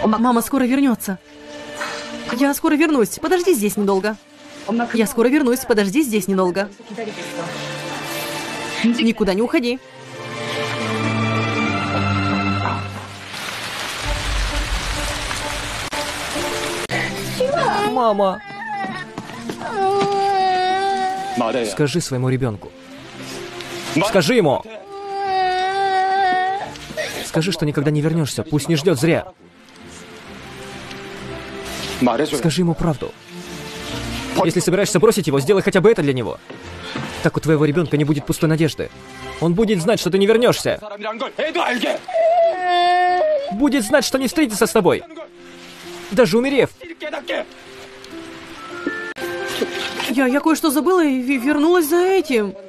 Мама скоро вернется. Я скоро вернусь. Подожди здесь недолго. Я скоро вернусь. Подожди здесь недолго. Никуда не уходи. Мама! Скажи своему ребенку. Скажи ему! Скажи, что никогда не вернешься. Пусть не ждет зря. Скажи ему правду. Если собираешься бросить его, сделай хотя бы это для него. Так у твоего ребенка не будет пустой надежды. Он будет знать, что ты не вернешься. Будет знать, что не встретится с тобой. Даже умерев. Я кое-что забыла и вернулась за этим.